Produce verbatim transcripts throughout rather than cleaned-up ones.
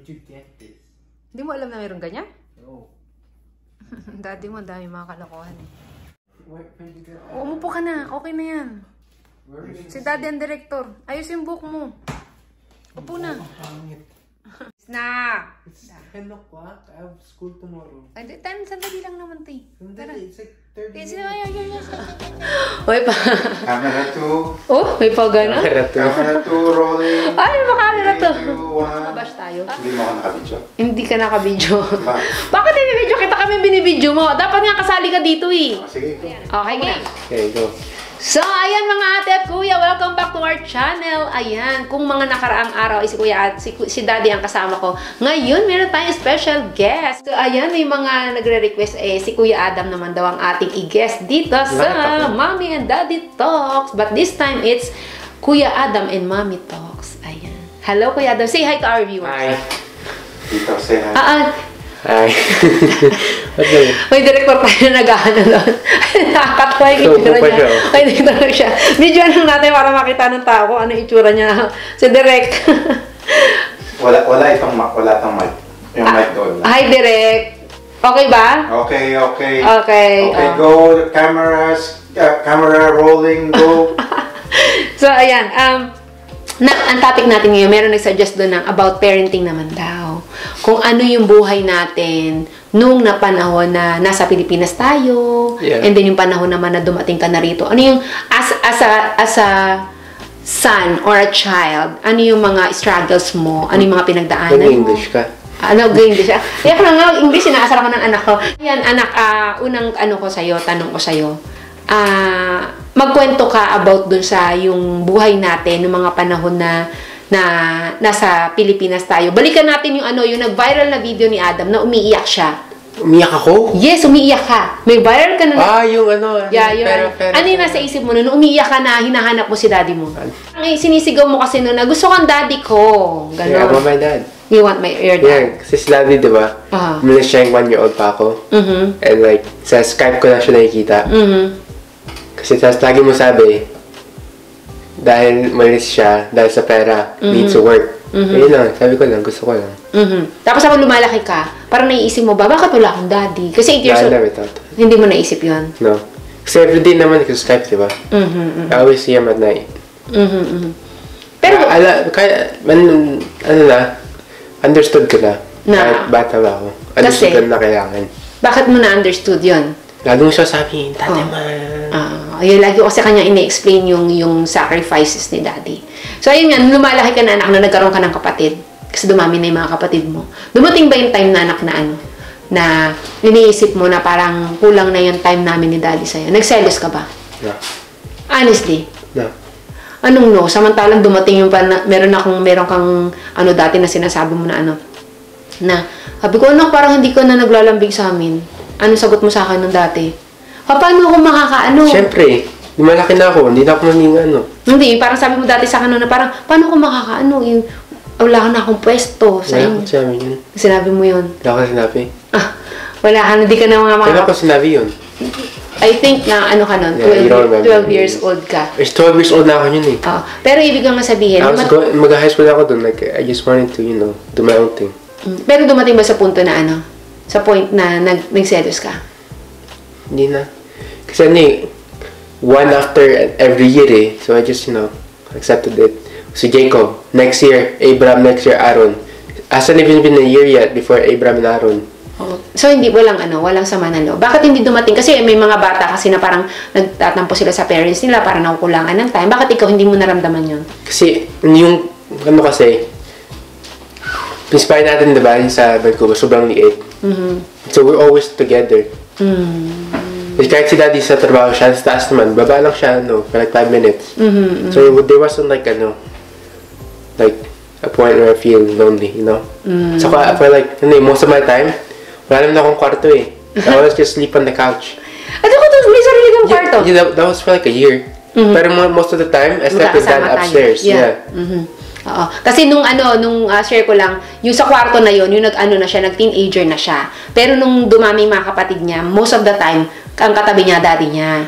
Where'd you get this? Hindi mo alam na mayroong ganyan? No. Daddy mo, dami mga kalokohan eh. Where, where'd you get that? O, umupo ka na. Okay na yan. Where is Si Daddy ang director. Ayos yung book mo. Upo na. Na! It's ten o'clock. I have school tomorrow. Ay, ten, sandali lang naman, ti. Tara. It's like thirty Yes, minutes. ay, ay, ay, ay. Uy, pa. Camera two. Oh, may pa gana? Camera two rolling. Ay, makamera to. three, two, one. Mabash tayo. Hindi mo ako nakabidyo. Hindi ka nakabidyo. Ba? Bakit binibidyo kita kami binibidyo mo? Dapat nga kasali ka dito eh. Oh, sige, go. Okay, game. Okay, go. So, ayan mga ate at kuya, welcome back to our channel. Ayan, kung mga nakaraang araw ay si kuya at si, si daddy ang kasama ko. Ngayon, meron tayong special guest. So, ayan, may mga nagre-request eh, si Kuya Adam naman daw ang ating i-guest dito sa Mommy and Daddy Talks. But this time, it's Kuya Adam and Mommy Talks. Ayan. Hello, Kuya Adam. Say hi to our viewers. Hi. Dito, say hi. Ah, ah. Hi. What's up? May director tayo na nag-ano doon. Nakakatawa yung itsura niya. May director siya. Video lang natin para makita ng tao kung ano yung itsura niya. Si Direk. wala, wala itong mic. Wala itong mic. Yung mic doon. Hi, Direk. Okay ba? Okay, okay. Okay. Okay, uh. go. Cameras. Uh, camera rolling, go. So, ayan. Um, na, ang topic natin ngayon, meron nag-suggest doon ng about parenting naman daw. Kung ano yung buhay natin nung na panahon na nasa Pilipinas tayo, yeah. And then yung panahon naman na dumating ka na rito. Ano yung, as, as, a, as a son or a child, ano yung mga struggles mo? Ano yung mga pinagdaanan mo? English ka. Ano, English ka? Kaya ko nga, English, inaasar ako ng anak ko. Ayan, anak, uh, unang ano ko sa'yo, tanong ko sa'yo. Ah... Uh, magkwento ka about dun sa yung buhay natin ng mga panahon na na nasa Pilipinas tayo. Balikan natin yung ano, yung nag-viral na video ni Adam na umiiyak siya. Umiyak ako? Yes, umiiyak ka. May viral ka na. Ah, yung ano. Yeah, yung pero, pero, ano yung nasa isip mo nun? Umiiyak ka na, hinahanap mo si daddy mo. Ang sinisigaw mo kasi nun na gusto kang daddy ko. Ganon. Yeah, I want my dad. You want my your dad? Yeah, kasi si daddy, di ba? Uh-huh. Umilis siya yung one-year-old pa ako. Mm-hmm. And like, sa Skype ko na siya nakikita. Mm-hmm. Kasi tapos lagi mo sabi, dahil malis siya, dahil sa pera, mm-hmm. needs to work. Mm-hmm. Ayun lang, sabi ko lang, gusto ko lang. Mm-hmm. Tapos ako lumalaki ka, parang naiisip mo ba, bakit wala akong daddy? Kasi eight years old, hindi mo naisip yun? No. Kasi everyday naman kasi Skype, di ba? Mm-hmm. I always see him at night. Mm-hmm. mm-hmm. Pero, Kaya, ala, kaya, man, ano na, understood ko na. Na? Kahit bata ba ako. Understood ko na kailangan. Bakit mo na-understood yun? Lalo siya sabi, Tate oh. man. Uh, ayun, lagi ko kasi kanya ina-explain yung, yung sacrifices ni daddy. So, ayun nga, lumalaki ka na anak na nagkaroon ka ng kapatid. Kasi dumami na yung mga kapatid mo. Dumating ba yung time na anak na ano? Na iniisip mo na parang kulang na yung time namin ni daddy sa'yo. Nagselos ka ba? No. Honestly? No. Anong no? Samantalang dumating yung parang, meron akong, meron kang ano dati na sinasabi mo na ano? Na, sabi ko, anak, parang hindi ka na naglalambing sa amin. Ano sagot mo sa akin nung dati? Paano ako makakaano? Siyempre, malaki na ako, hindi na ako nanging ano. Hindi, parang sabi mo dati sa akin na parang, paano ako makakaano? Yung, wala ka na akong pwesto sa inyo. Wala ko sinabi yun. Sinabi mo yun? Wala ko sinabi. Ah, wala ka, hindi ka na mga mga... Wala ko sinabi yun. I think na ano ka nun, yeah, twelve years old ka. It's twelve years old na ako yun eh. Oh, pero ibig kang sabihin... I was going, mag-high school ako dun, like, I just wanted to, you know, do my own thing. Pero dumating ba sa punto na ano? Sa point na nag nagselos ka? Hindi na. Kasi ano eh, one after every year eh. So I just, you know, accepted it. So Jacob, next year, Abraham, next year, Aaron. Hasn't even been a year yet before Abraham and Aaron. Oh. So hindi, walang ano, walang sama ng loob. Bakit hindi dumating? Kasi may mga bata kasi na parang nagtatampo sila sa parents nila para nakukulangan ng time. Bakit ikaw hindi mo naramdaman yun? Kasi yung, ano kasi, inspire natin, diba, sa Vancouver, sobrang liit. Mm-hmm. So we're always together. Mm-hmm. Kasi kahit si daddy sa trabaho siya, sa taas naman, baba lang siya, no, for like five minutes. Mm-hmm. So there wasn't like, ano, like, a point where I feel lonely, you know? Mm-hmm. So I feel like, ano, most of my time, wala naman akong kwarto eh. I always just sleep on the couch. At ako to, may sarili kang kwarto? Yeah, yeah that, that was for like a year. Mm-hmm. Pero most of the time, I slept with dad upstairs. Tayo. Yeah. yeah. Mm-hmm. Oo. Kasi nung ano, nung uh, share ko lang, yung sa kwarto na yon, yung nag-ano na siya, nag-teenager na siya. Pero nung dumami mga kapatid niya, most of the time, ang katabi niya, daddy niya.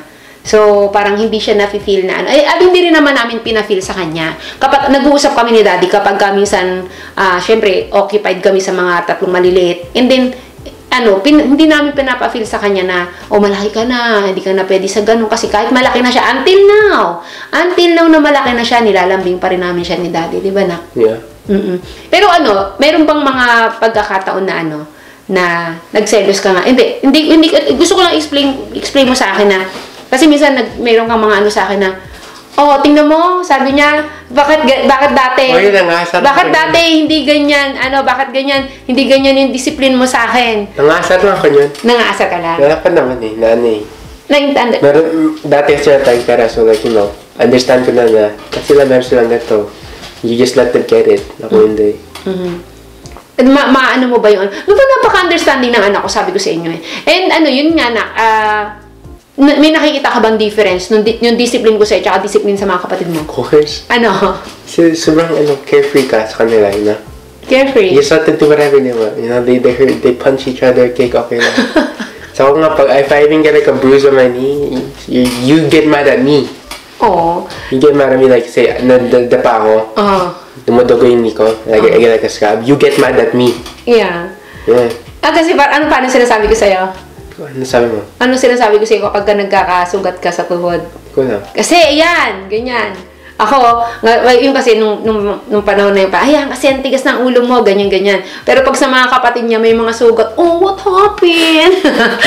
So, parang hindi siya nafe-feel na ano. Eh, at hindi rin naman namin pina-feel sa kanya. Kapag nag-uusap kami ni Daddy, kapag kami minsan, uh, syempre, occupied kami sa mga tatlong maliliit. And then, ano, pin, hindi namin pinapa-feel sa kanya na, oh, malaki ka na, hindi ka na pwede sa ganun. Kasi kahit malaki na siya, until now, until now na malaki na siya, nilalambing pa rin namin siya ni Daddy. Di ba, nak? Yeah. Mm-mm. Pero ano, meron bang mga pagkakataon na ano, na nagselos ka nga? Hindi, hindi, hindi, gusto ko lang explain, explain mo sa akin na, kasi minsan nag, mayroon kang mga ano sa akin na, oh, tingnan mo, sabi niya, bakit, bakit dati, oh, yun nga, bakit dati hindi ganyan, ano, bakit ganyan, hindi ganyan yung discipline mo sa akin. Nangasar lang ako yun. Nangasar ka lang? Wala pa naman eh, na ano eh. Naintanda. Meron, dati sila tayong pera, so like, you know, understand ko na na, kasi sila meron silang ganito, you just let them get it, ako hindi. Mm-hmm. Ma maano mo ba yun? Ano ba napaka-understanding ng anak ko, sabi ko sa inyo eh. And ano, yun nga na, ah, uh, may nakikita ka bang difference nung di yung discipline ko sa'yo tsaka discipline sa mga kapatid mo? Of course. Ano? So, sobrang ano, carefree ka sa kanila, you know? Carefree? You just let them do whatever they want. You know, they, they, hurt, they punch each other, kick, okay lang. So ako nga, pag, if I even get like a bruise on my knee, you, you get mad at me. Oo. You get mad at me, like, say, nadapa ako. Oo. Uh, Dumudugo yung knee ko, like, uh, I get like a scab. You get mad at me. Yeah. Yeah. Ah, kasi pa, ano paano sinasabi ko sa'yo? Ano sabi mo? Ano sinasabi ko sa'yo kapag ka nagkakasugat ka sa tuhod? Ko na. Kasi, ayan, ganyan. Ako, yung kasi nung, nung, nung panahon na yun pa, ayan, kasi ang tigas ng ulo mo, ganyan, ganyan. Pero pag sa mga kapatid niya, may mga sugat, oh, what happened?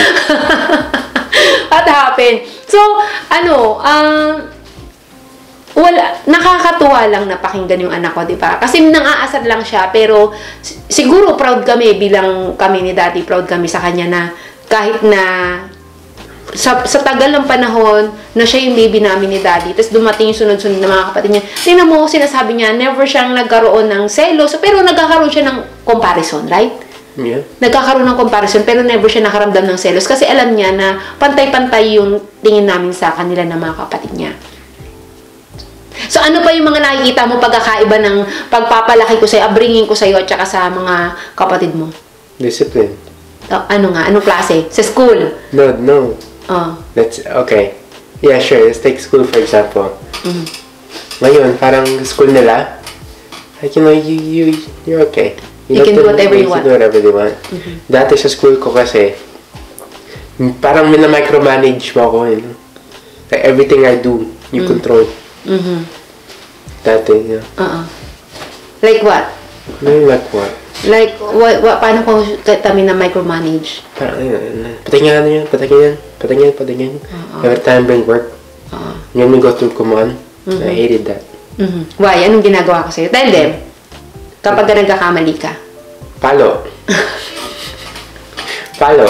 What happened? So, ano, um, wala, nakakatuwa lang na pakinggan yung anak ko, di ba? Kasi nang-aasar lang siya, pero siguro proud kami bilang kami ni Daddy, proud kami sa kanya na kahit na sa, sa tagal ng panahon na siya yung baby namin ni Daddy, tapos dumating yung sunod-sunod na mga kapatid niya, tingnan mo, sinasabi niya, never siyang nagkaroon ng selos, pero nagkakaroon siya ng comparison, right? Yeah. Nagkakaroon ng comparison, pero never siya nakaramdam ng selos kasi alam niya na pantay-pantay yung tingin namin sa kanila ng mga kapatid niya. So, ano pa yung mga nakikita mo pagkakaiba ng pagpapalaki ko sa'yo, upbringing ko sa'yo at saka sa mga kapatid mo? Discipline. Oh, ano nga? Anong klase? Sa school? No, no. Oh. Let's, okay. Yeah, sure. Let's take school, for example. Mm-hmm. Ngayon, parang school nila, like, you know, you, you, you're okay. You, you can do whatever you want. You can do whatever they want. Mm-hmm. Dati sa school ko kasi, parang mina-micromanage mo ako, you know? Like, everything I do, you mm-hmm. control. Mm-hmm. Dati, yeah. Uh-uh. Like what? No, like what? Like, what, what, paano ko kami na micromanage? Parang, ayun, patingin ano yun, patingin, patingin, patingin. Uh-uh. Every time bring work. Uh-uh. When we go through command, mm-hmm. I hated that. Mm-hmm. Why? Anong ginagawa ko sa'yo? Tell them. Kapag ka nagkakamali ka. Palo. Palo.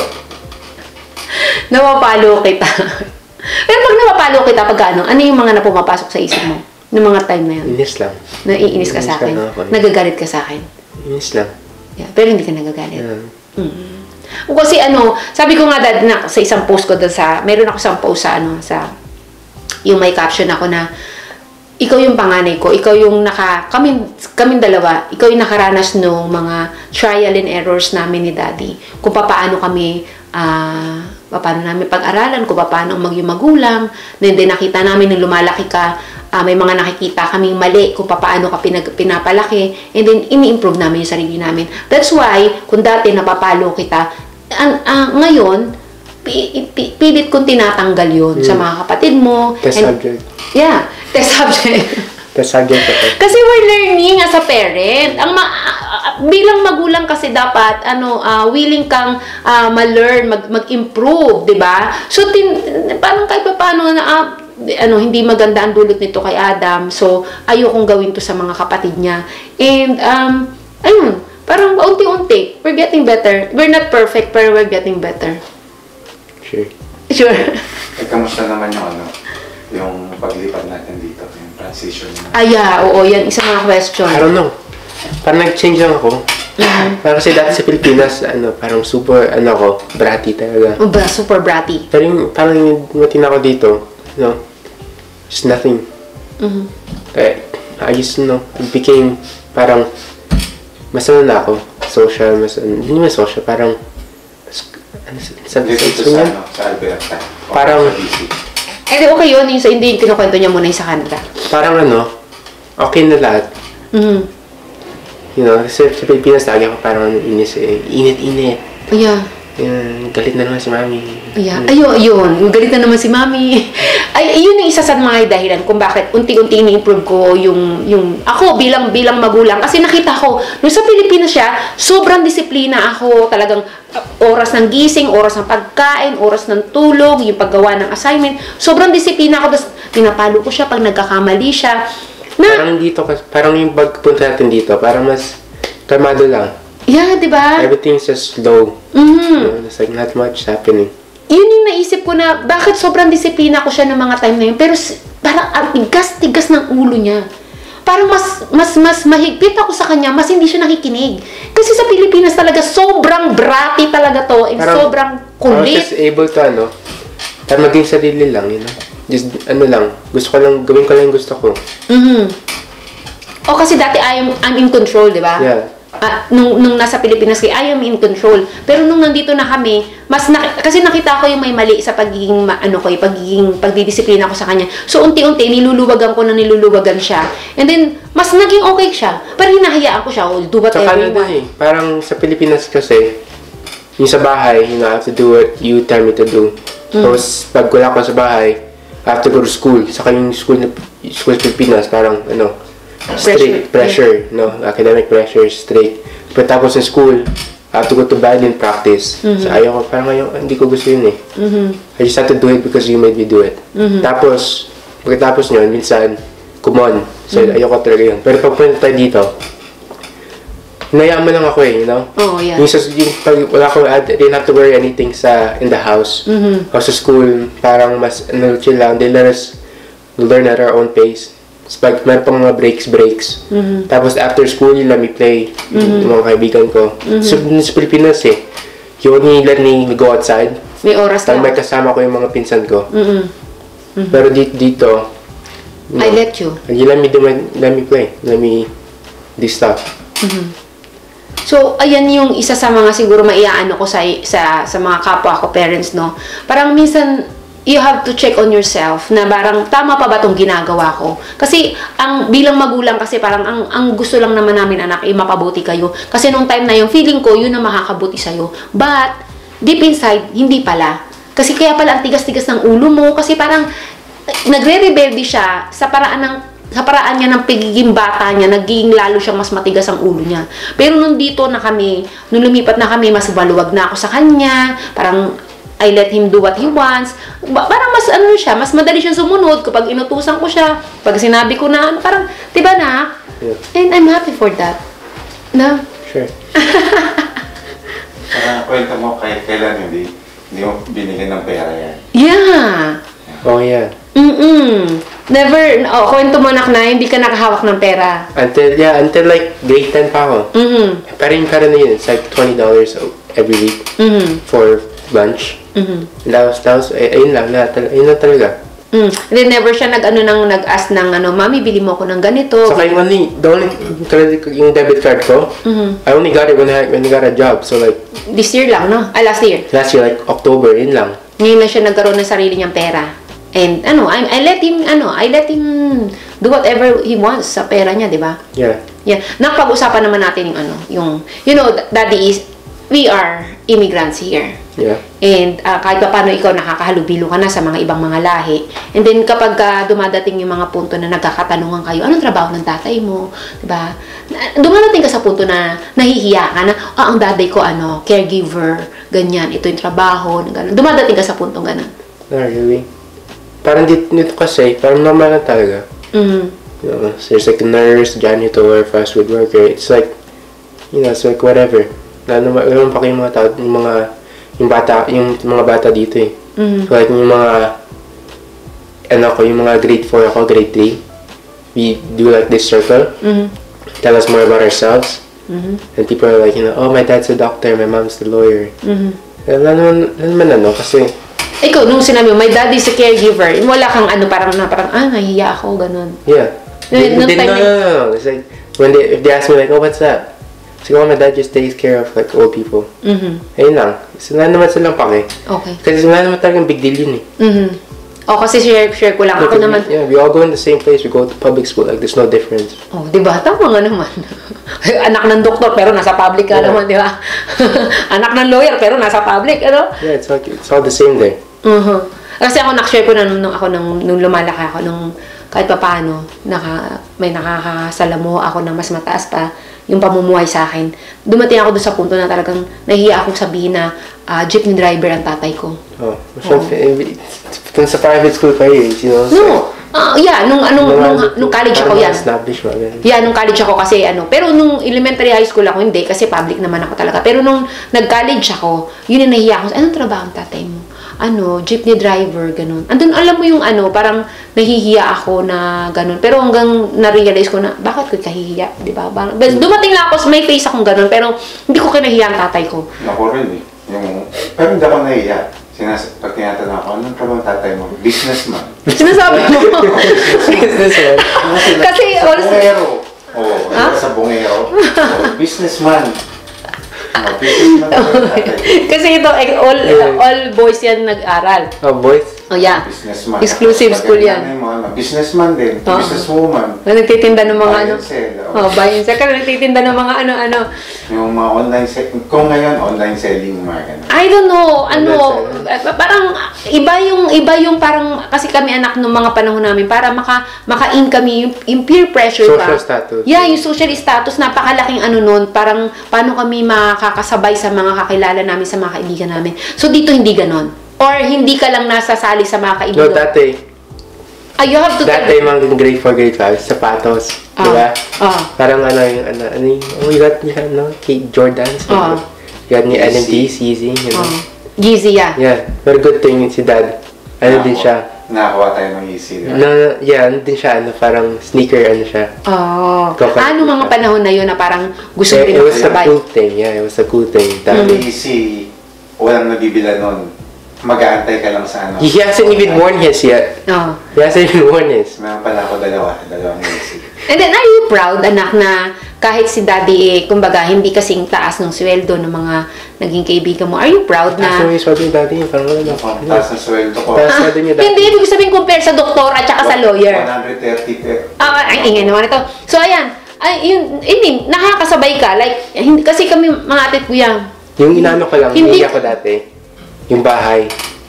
Napapalo kita. Pero pag napapalo kita, pag ano, ano yung mga na pumapasok sa isip mo? Noong mga time na yun? Inis lang. Naiinis ka sa akin? Nagagalit ka sa akin? Inis lang. Yeah, pero hindi ka nagagalit. Yeah. Mm-hmm. Kasi ano, sabi ko nga dad na sa isang post ko doon sa, meron ako isang post sa ano, sa, yung may caption ako na, ikaw yung panganay ko, ikaw yung naka, kami, kaming dalawa, ikaw yung nakaranas nung mga trial and errors namin ni Daddy. Kung paano kami, ah, uh, paano namin pag-aralan, kung paano maging magulang, then, then nakita namin nung lumalaki ka, uh, may mga nakikita kaming mali, kung paano ka pinag, pinapalaki, and then ini-improve namin yung sarili namin. That's why, kung dati napapalo kita, uh, uh, ngayon, pilit kong tinatanggal yun mm. sa mga kapatid mo. Test and, subject. Yeah. Test subject. Test subject. Kasi we're learning as a parent. Ang ma uh, bilang magulang kasi dapat ano uh, willing kang uh, ma-learn, mag-improve, 'di ba? So tin parang kahit paano na uh, ano hindi maganda ang dulot nito kay Adam. So ayokong gawin to sa mga kapatid niya. And um ayun, parang unti-unti we're getting better. We're not perfect, pero we're getting better. Sure. Sure. Eh, kamusta naman yung ano, yung paglipat natin dito, yung transition na? Ah, yeah, oo, yan, isa mga question. I don't know. Parang nag-change lang ako. Mm-hmm. Parang kasi dati sa Pilipinas, ano, parang super, ano ako, bratty talaga. Oh, ba, super bratty. Pero yung, parang yung matin ako dito, you know, it's nothing. Mm-hmm. Kaya, I just, you know, it became, parang, mas ano na ako, social, mas, hindi naman social, parang, ano, sa, sa, dito sa, sa, ano, sa Alberta. Parang, Eh, di okay yun. Yung, so, hindi yung kinukwento niya muna yung sa Canada. Parang ano, okay na lahat. Mm. You know, kasi sa Pilipinas lagi ako parang inis eh. Init-init. Yeah. Yan, galit na naman si Mami. Yeah. Ayun, yun. Galit na naman si Mami. Ay, yun yung isa sa mga dahilan kung bakit unti-unti ni-improve ko yung, yung, ako bilang, bilang magulang. Kasi nakita ko, nung sa Pilipinas siya, sobrang disiplina ako. Talagang uh, oras ng gising, oras ng pagkain, oras ng tulog, yung paggawa ng assignment. Sobrang disiplina ako. Tapos, pinapalo ko siya pag nagkakamali siya. Na, Parang dito, kas- parang yung pagpunta natin dito, parang mas kalmado lang. yeah, di ba? Everything's just slow. Mhm. You know, there's like not much happening. Yun yung naisip ko na bakit sobrang disiplina ko siya ng mga time na yun. Pero s- parang ang tigas-tigas ng ulo niya. Parang mas, mas, mas mahigpit ako sa kanya, mas hindi siya nakikinig. Kasi sa Pilipinas talaga, sobrang bratty talaga to. And Parang- sobrang I was kulit. just able to, ano, para maging sarili lang, you know. Just, ano lang, gusto ko lang, gawin ko lang yung gusto ko. Mhm. O kasi dati I am, I'm in control, di ba? Yeah. Ah, nung, nung nasa Pilipinas kayo, I am in control. Pero nung nandito na kami, mas na, kasi nakita ko yung may mali sa pagiging, ma- ano ko, yung pagiging, pagdidisiplina ko sa kanya. So, unti-unti, niluluwagan ko na niluluwagan siya. And then, mas naging okay siya. Pero hinahayaan ko siya, oh, do Sa whatever you Canada want. eh, parang sa Pilipinas kasi, yung sa bahay, you know, I have to do what you tell me to do. Tapos, pag wala ko sa bahay, I have to go to school. Saka yung school, na- school sa Pilipinas, parang, ano, strict pressure, no, academic pressure, strict. Pagkatapos ng school, I have to go to violin practice. So, ayaw ko, parang ayaw, hindi ko gusto yun eh. I just have to do it because you made me do it. Tapos, pagkatapos nyo, minsan, kumon. So, ayaw ko talaga yun. Pero pag punta tayo dito, hinayaan mo lang ako eh, you know? Oh, yeah. Yung, sa, yung pag wala ko, I didn't have to worry anything sa, in the house. O sa school, parang mas, ano, chill lang. They let us learn at our own pace. Tapos pag meron pang mga breaks, breaks. Tapos after school, you let me play. Yung mga kaibigan ko. So, sa Pilipinas eh, you only let me go outside. May oras Tapos may lang. kasama ko yung mga pinsan ko. Mhm. Pero dito, dito, you I know, let you. you let me do my, let me play. Let me do stuff. So, ayan yung isa sa mga siguro maiaano ko sa, sa, sa mga kapwa ko, parents, no? Parang minsan, you have to check on yourself na parang tama pa ba itong ginagawa ko? Kasi, ang bilang magulang kasi parang ang, ang gusto lang naman namin anak, ay mapabuti kayo. Kasi nung time na yung feeling ko, yun ang makakabuti sa'yo. But, deep inside, hindi pala. Kasi kaya pala ang tigas-tigas ng ulo mo. Kasi parang, nagre-rebelde siya sa paraan ng sa paraan niya ng pagiging bata niya, naging lalo siyang mas matigas ang ulo niya. Pero nung dito na kami, nung lumipat na kami, mas maluwag na ako sa kanya, parang I let him do what he wants. Ba- parang mas ano siya, mas madali siyang sumunod kapag inutusan ko siya, pag sinabi ko na, ano, parang, diba na? Yeah. And I'm happy for that. Na? Sure. Parang kwento mo kahit kailan hindi, hindi mo binigyan ng pera yan. Yeah. Oh, yeah. Mm-mm. Never, oh, kwento mo anak na, hindi ka nakahawak ng pera. Until, yeah, until like grade ten pa ako. Mm-hmm. Pero yung pera na yun, it's like twenty dollars every week Mm-hmm. for lunch. Mm-hmm. And that was, that was, ay, ayun lang, lahat, tal- ayun lang talaga. Mm. And then never siya nag-ano nang nag-ask ng ano, Mami, bili mo ako ng ganito. Saka yung only, the only, credit, yung debit card ko, Mhm. I only got it when I, when I got a job. So like, This year lang, no? Ah, last year. last year, like October, yun lang. Ngayon na siya nagkaroon ng sarili niyang pera. And ano, I, I let him, ano, I let him do whatever he wants sa pera niya, di ba? Yeah. Yeah. Napag-usapan naman natin yung ano, yung, you know, Daddy is, we are immigrants here. Yeah. And uh, kahit pa paano ikaw nakakahalubilo ka na sa mga ibang mga lahi. And then kapag uh, dumadating yung mga punto na nagkakatanungan kayo, anong trabaho ng tatay mo? Diba? Na- Dumadating ka sa punto na nahihiya ka na, ah, ang daday ko, ano, caregiver, ganyan, ito yung trabaho, ganun. Dumadating ka sa punto ganun. Not really. Parang dito, dito kasi, parang normal lang talaga. Mm. You know, so there's like a nurse, janitor, fast food worker. It's like, you know, it's like whatever. Lalo naman pa kayong mga tao, yung mga, yung bata, yung mga bata dito eh. Mm. So like yung mga, ano ko, yung mga grade four ako, grade three. We do like this circle. Mm. Tell us more about ourselves. Mm-hmm. And people are like, you know, oh, my dad's a doctor, my mom's the lawyer. Mm-hmm. Lalo naman, lalo naman ano, kasi, Ikaw, nung sinabi mo, my daddy's a caregiver, wala kang ano, parang, na, parang, ah, nahihiya ako, ganun. yeah. No, They, no they, time no, no, no, no. It's like, when they, if they ask me like, oh, what's that? It's like, oh, my dad just takes care of like old people. Mm-hmm. Ayun lang. So, wala naman silang pake. Okay. Kasi wala naman talagang big deal yun eh. Mm-hmm. O, kasi share-share ko lang. Ako Because naman, we, yeah, we all go in the same place. We go to public school. Like, there's no difference. oh, di ba? Tama nga naman. Anak ng doktor, pero nasa public ka Yeah. naman, di ba? Anak ng lawyer, pero nasa public, ano? Yeah, it's like, it's all the same there. Uh-huh. Kasi ako, nakashare ko na nung, nung ako, nung, nung lumalaki ako, nung kahit pa paano, naka, may nakakasalamuha ako ng mas mataas pa yung pamumuhay sa akin. Dumating ako doon sa punto na talagang nahihiya akong sabihin na uh, jeepney driver ang tatay ko. Oh, oh. Sa private school pa yun, you know? No. Uh, yeah, nung, anong, nung, nung, nung college ako yan. Establish mo, yan. Yeah, nung college ako kasi ano. Pero nung elementary high school ako, hindi. Kasi public naman ako talaga. Pero nung nag-college ako, yun yung nahihiya ako. Anong trabaho ang tatay mo? Ano, jeepney driver, ganun. Andun, alam mo yung ano, parang nahihiya ako na ganun. Pero hanggang na-realize ko na, bakit ko kahihiya, di ba? Dumating lang ako, may face akong ganun, pero hindi ko kinahiya ang tatay ko. Ako rin eh. Yung, pero hindi ako nahiya. Sinas, pag tinatanong ako, anong trabaho ng tatay mo? Businessman. Sinasabi mo. Businessman. Kasi, sa also, bungero. Oo, Ha? sa bungero. Oh, businessman. Oh, businessman ang tatay. kasi ito, eh, all, all boys yan nag-aral. Oh, boys. Oh, yeah. Businessman. Exclusive Tapos school pag yan. nanay mo, ano, businessman din. Oo. Businesswoman. Na nagtitinda ng mga Buy ano. and sell, oo. Oh, buy and sell. Kaya nagtitinda ng mga ano-ano. Yung mga online selling. Kung ngayon, online selling mga ganun. I don't know, ano, Online eh, parang iba yung iba yung parang kasi kami anak nung mga panahon namin para maka maka-income yung, yung peer pressure ba? Social status. Yeah, yung social status napakalaking ano noon, parang paano kami makakasabay sa mga kakilala namin, sa mga kaibigan namin. So dito hindi ganon. Or hindi ka lang nasasali sa mga No, kaibigan. dati. Ah, you have to Dati mga grade four, grade five, sapatos. Ah. Diba? Ah. Parang ano yung, ano, ano yung, oh, you got, you got, no, Kate Jordans. Ah. You got ni N M D, Yeezy. Yeezy, you know. Oh. Yeezy, yeah. Yeah, very good thing yun si dad. Ano din siya? Nakakuha tayo ng easy. Diba? No, yeah, ano din siya, ano, parang sneaker, ano siya. Oh. Coconut Ano mga siya. panahon na yun na parang gusto mo Eh, rin it was a makasabay? cool thing, yeah, it was a cool thing. Mm-hmm. Dati. Easy, walang nabibila nun. Mag-aantay ka lang sa ano. He hasn't even worn his yet. Oh. He hasn't even worn his. Meron pala ako dalawa. Dalawang easy. And then, are you proud, anak, na kahit si daddy, eh, kumbaga, hindi kasing taas ng sweldo ng mga naging kaibigan mo, are you proud That's na... why he's working daddy, parang wala na. Ang taas ng sweldo ko. Taas Ah, na din yung dati. hindi, ibig sabihin compare sa doktor at saka sa lawyer. one hundred thirty per. Ah, ay, ingay naman ito. So, ayan, ay, yun, hindi, nakakasabay ka, like, hindi, kasi kami, mga ate at kuya, Yung inano ko lang, Hindi- hindi ako dati. Yung bahay.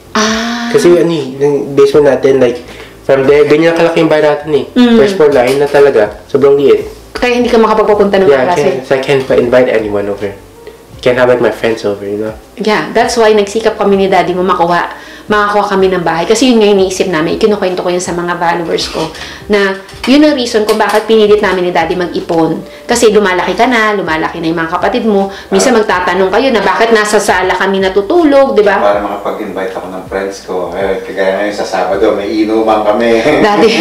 ah, Kasi ano eh, yung basement natin, like, from there, ganyan kalaki yung bahay natin eh. Mm. First floor line na talaga. Sobrang liit. kaya hindi ka makapagpupunta ng Yeah, I klase. can't, so I can't pa- invite anyone over. I can't have like my friends over, you know? Yeah, that's why nagsikap kami ni daddy mo makuha, makakuha kami ng bahay. Kasi yun nga yung iniisip namin, ikinukwento ko yun sa mga followers ko, na yun ang reason kung bakit pinilit namin ni daddy mag-ipon. Kasi lumalaki ka na, lumalaki na yung mga kapatid mo, minsan magtatanong kayo na bakit nasa sala kami natutulog, di ba? Para makapag-invite ako ng friends ko. Eh, kagaya ngayon sa Sabado, may inuman kami. Daddy.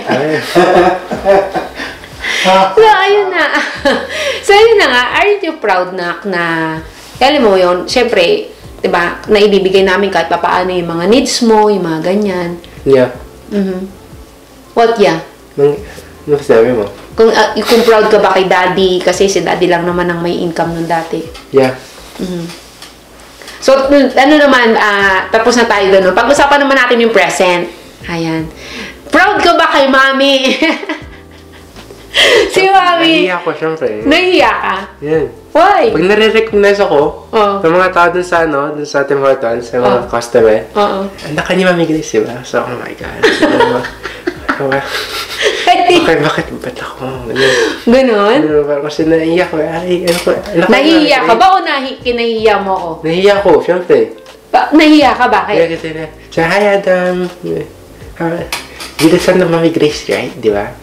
So, ayun na. So, ayun na nga. Aren't you proud, Nak, na, alam mo yun, syempre, diba, na ibibigay namin kahit pa paano yung mga needs mo, yung mga ganyan. Yeah. Mhm. What, yeah? Nung, ano sabi mo? Kung, uh, kung proud ka ba kay daddy, kasi si daddy lang naman ang may income nun dati. Yeah. Mhm. So, ano naman, ah, tapos na tayo doon. Pag-usapan naman natin yung present. Ayan. Proud ka ba kay mami? Si mami. Nahiya ako, syempre. Nahiya ka? Yan. Why? Pag nare-recognize ako, Oo. ng mga tao dun sa, ano, dun sa Tim Hortons, sa mga Oh. customer, Oo. ang laki ni Mami Grace, diba? So, oh my God. So, ano, okay, bakit ba't ako? Ganun. Ganon? Ano, parang kasi naiiyak ko. Ay, ano ko. ano Nahihiya ka ay, ba o nahi kinahiya mo ko? Nahihiya ko, syempre. Ba nahihiya ka ba? Kaya Kaya, kasi na, so, hi Adam. Uh, you're the son of Mami Grace, right? Di ba?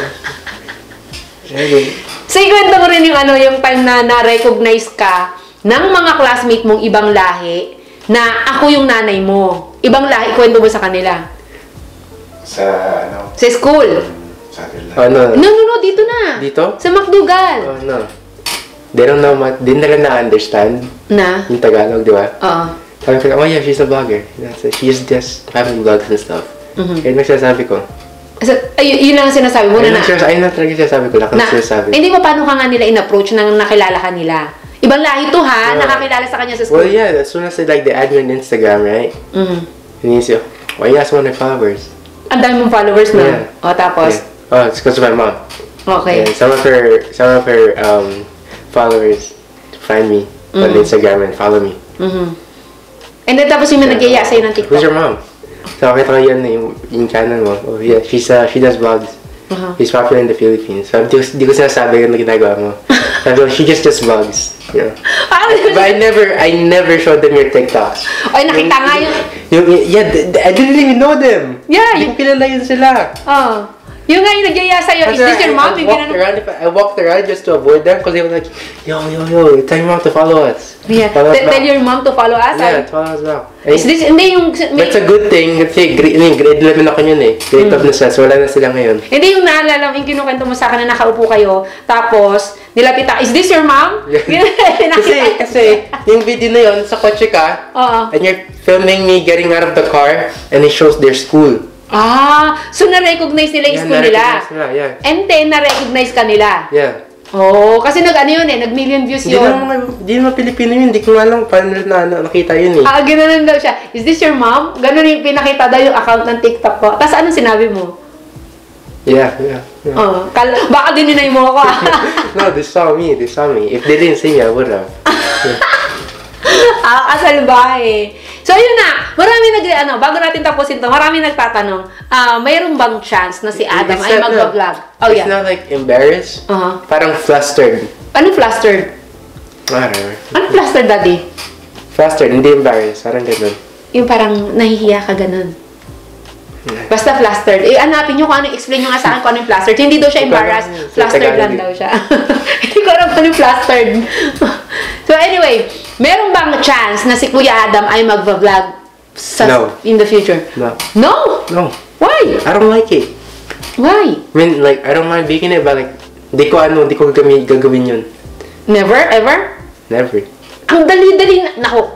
Ayun. so, ikwento mo rin yung ano, yung time na na-recognize ka ng mga classmate mong ibang lahi na ako yung nanay mo. Ibang lahi, kwento mo sa kanila. Sa, ano, Sa school. sa atin lang. Ano? No, no, no, dito na. Dito? Sa McDougal. Oh, no. They don't know much. Di nila na-understand Na? yung Tagalog, di ba? Oo. Sabi ko, oh yeah, she's a vlogger. That's it. She's just having vlogs and stuff. Mhm. Kaya nagsasabi ko. So, ay, yun lang ang sinasabi mo na Ayun na. na, ayun na talaga sinasabi ko. Lakas na sinasabi. hindi mo paano ka nga nila in-approach nang nakilala ka nila. Ibang lahi to ha, Yeah. nakakilala sa kanya sa Well, school. yeah, as soon as they, like, they add me on Instagram, right? Mhm. And you say, why you ask one of my followers? Ang dami mong followers na. Yeah. O, tapos? Yeah. Oh, it's because of my mom. Okay. Yeah, some of her, some of her um, followers find me on Instagram and follow me. Mm-hmm. And then tapos yung yeah. nag-iya sa'yo ng TikTok. Who's your mom? So, nakita ko yun, yung, yung channel mo. Oh, yeah, she's, uh, she does vlogs. Uh-huh. She's popular in the Philippines. So, di ko, di ko sinasabi yung ginagawa mo. Sabi ko, she just does vlogs. You know? But I never, I never showed them your TikToks. Ay, nakita nga yung... yung yeah, th- th- I didn't even know them. Yeah. Hindi ko kilala yun sila. Oh. Yung nga yung nagyaya sa'yo, is this your mom? I, I, walked around, I walked around just to avoid them because they were like, yo, yo, yo, tell your mom to follow us. Yeah, follow T- tell your mom to follow us? Yeah, follow us back. Is this, hindi yung... May, That's a good thing kasi grade, grade eleven ako yun eh. Grade twelve mm. na sila, so wala na sila ngayon. Hindi yung naalala, yung kinukwento mo sa akin na nakaupo kayo, tapos nilapita, is this your mom? kasi, kasi, yung video na yun, sa kotse ka, uh-huh. and you're filming me getting out of the car, and it shows their school. Ah, so na-recognize nila yung yeah, school nila. Nila, yeah. And then, na-recognize ka nila. Yeah. Oh, kasi nag-ano yun eh, nag-million views yun. Hindi naman Pilipino yun, hindi ko nga lang paano na, na nakita yun eh. Ah, gano'n daw siya. Is this your mom? Gano'n yung pinakita daw yung account ng TikTok ko. Tapos anong sinabi mo? Yeah, yeah. yeah. Oh, kal- baka dininay mo ako. No, they saw me, they saw me. If they didn't see me, I would have. Yeah. Ah, kasalbahe. So, yun na. Marami nag, ano, bago natin tapusin to, marami nagtatanong, ah, uh, mayroon bang chance na si Adam it's ay not, mag-vlog? No, Oh, it's yeah. not like embarrassed. Uh-huh. Parang flustered. Ano flustered? Whatever. Ano flustered, Daddy? Flustered, hindi embarrassed. Parang ganun. Yung parang nahihiya ka ganun. Basta flustered. Eh, hanapin nyo kung ano, explain nyo nga sa akin kung ano yung flustered. Hindi daw siya embarrassed. Flustered lang daw siya. Hindi ko alam kung ano yung flustered. So anyway, meron bang chance na si Kuya Adam ay mag-vlog sa No. in the future? No. No? No. Why? I don't like it. Why? I mean, like, I don't mind making it, but like, di ko ano, di ko gagawin, gagawin yun. Never? Ever? Never. Ang dali-dali na, nako.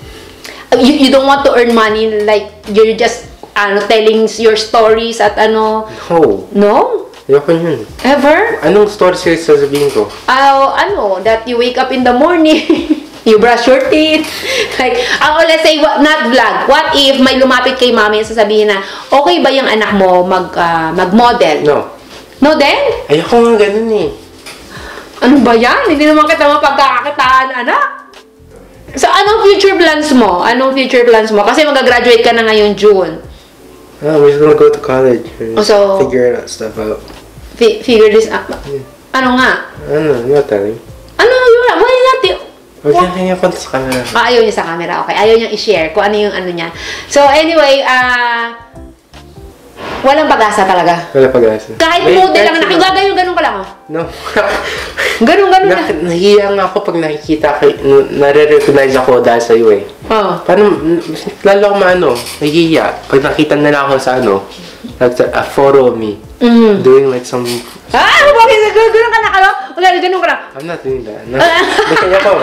You, you don't want to earn money like you're just ano, telling your stories at ano. No. No? Ayoko yun. Ever? Anong stories kayo sasabihin ko? Uh, ano, that you wake up in the morning, you brush your teeth. Like, uh, let's say, what, not vlog. What if may lumapit kay mami at sasabihin na, okay ba yung anak mo mag, uh, mag-model? No. No then? Ayoko nga ganun eh. Ano ba yan? Hindi naman kita mapagkakakitaan, anak. So, anong future plans mo? Anong future plans mo? Kasi mag-graduate ka na ngayon June. Oh, we're just gonna go to college. Oh, so, figure that stuff out. Fi figure this out. Yeah. Ano nga? Ano, I'm not telling. Ano, yun? Why not? Huwag yan kanya ko sa camera. Ah, ayaw niya sa camera. Okay. Ayaw niya i-share kung ano yung ano niya. So, anyway, ah... Uh, walang pag-asa talaga. Wala pag-asa. Kahit may, model lang, nakigagayon, ganun ka lang, oh. No. ganun, ganun na, lang. Nahiya nga ako pag nakikita ko, nare-recognize ako dahil sa'yo eh. Oo. Paano, lalo ako maano, nahiya. Pag nakita nila ako sa ano, like a photo of me, mm. doing like some... Ah, bakit? Ganun ka na, ano? Wala, ganun ka lang. I'm not doing that. Bakit ako?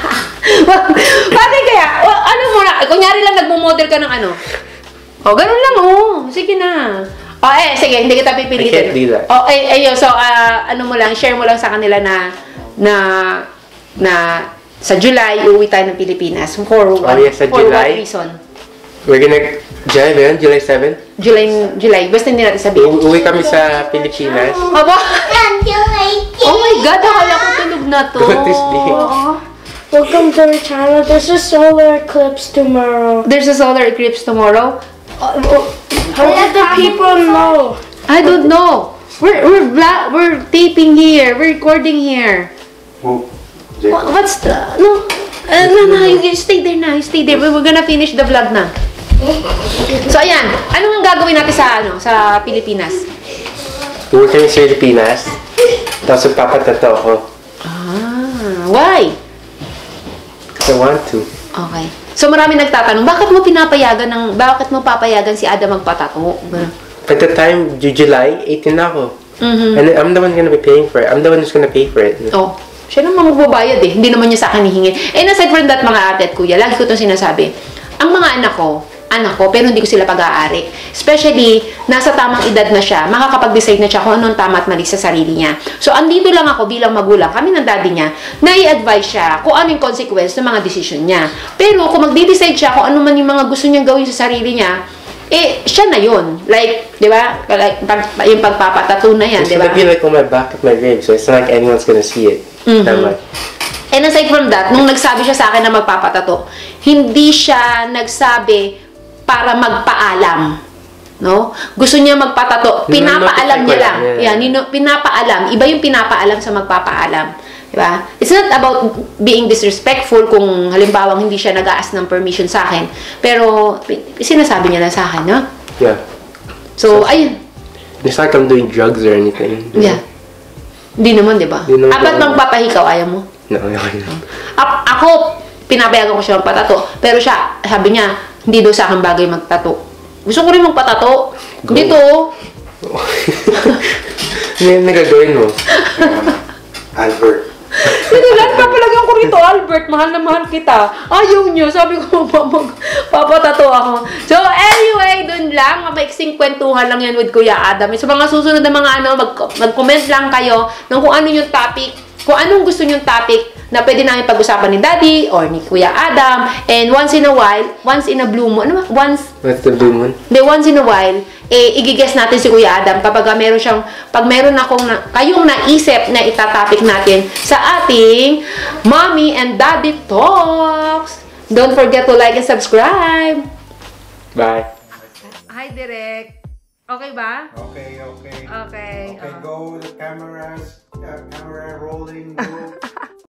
Bakit kaya? O, ano mo na? Kunyari lang nagmo-model ka ng ano? Oh, ganun lang, oh. Sige na. Oh, eh, sige, hindi kita pipilitin. I can't do that. Oh, eh, eh, so, uh, ano mo lang, share mo lang sa kanila na, na, na, sa July, uuwi tayo ng Pilipinas. For, oh, yes, sa for July? what reason? We're gonna, July ba yun? July seventh? July, July. Basta hindi natin sabihin. U uwi kami sa Pilipinas. Aba? Oh my God, akala ko tulog na to. Go to sleep. Welcome to our channel. There's a solar eclipse tomorrow. There's a solar eclipse tomorrow? Uh, oh, How did the people know? I don't know. We're we're bla we're taping here. We're recording here. Who? What, what's the no? Uh, no, no, you stay there na. You stay there. We're gonna finish the vlog na. So ayan, ano ang gagawin natin sa ano sa Pilipinas? Uwi kami sa Pilipinas. Tapos papatato ako. Ah, why? Because I want to. Okay. So marami nagtatanong, bakit mo pinapayagan ng bakit mo papayagan si Adam magpatato? At the time, July eighteen na ako. Mm-hmm. And I'm the one gonna be paying for it. I'm the one who's gonna pay for it. Oh, siya naman magbabayad eh. Hindi naman niya sa akin hihingi. And aside from that, mga ate at kuya, lagi ko itong sinasabi, ang mga anak ko, anak ko, pero hindi ko sila pag-aari. Especially, nasa tamang edad na siya, makakapag-decide na siya kung anong tama at mali sa sarili niya. So, andito lang ako bilang magulang, kami ng daddy niya, na i-advise siya kung ano yung consequence ng mga decision niya. Pero, kung magde-decide siya kung ano man yung mga gusto niyang gawin sa sarili niya, eh, siya na yun. Like, di ba? Like, pag, yung pagpapatato na yan, It's di ba? gonna be like on my back of my ribs, so it's not like anyone's gonna see it. Mhm. Tama. And aside from that, nung nagsabi siya sa akin na magpapatato, hindi siya nagsabi para magpaalam. No? Gusto niya magpatato. Pinapaalam niya lang. Yeah. Yeah, nino, pinapaalam. Iba yung pinapaalam sa magpapaalam. Diba? It's not about being disrespectful kung halimbawa hindi siya nag-aas ng permission sa akin. Pero, sinasabi niya lang sa akin, no? Yeah. So, ayun. It's like I'm doing drugs or anything. Yeah. Hindi naman, di ba? Di naman Apat po. magpapahikaw, ayaw mo? No, okay. A- ako, pinapayagan ko siya magpatato. Pero siya, sabi niya, hindi daw sa akin bagay magtato. Gusto ko rin magpatato. Go. Dito. Ano yung nagagawin mo? Albert. Sinilan pa palagyan ko rito, Albert, mahal na mahal kita. Ayaw niyo, sabi ko, magpapatato ako. So, anyway, dun lang, maiksing kwentuhan lang yan with Kuya Adam. Sa mga susunod na mga ano, mag- mag-comment lang kayo ng kung ano yung topic, kung anong gusto nyong topic na pwede namin pag-usapan ni Daddy or ni Kuya Adam. And once in a while, once in a blue moon, ano ba? Once, What's the blue moon? de once in a while, eh, igigess natin si Kuya Adam kapag uh, meron siyang, pag meron akong, na, kayong naisip na itatopic natin sa ating Mommy and Daddy Talks. Don't forget to like and subscribe. Bye. Hi, Direk. Okay ba? Okay, okay. Okay. Okay, go. The cameras, uh, camera rolling. Go.